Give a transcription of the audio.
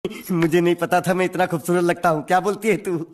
मुझे नहीं पता था मैं इतना खूबसूरत लगता हूँ, क्या बोलती है तू?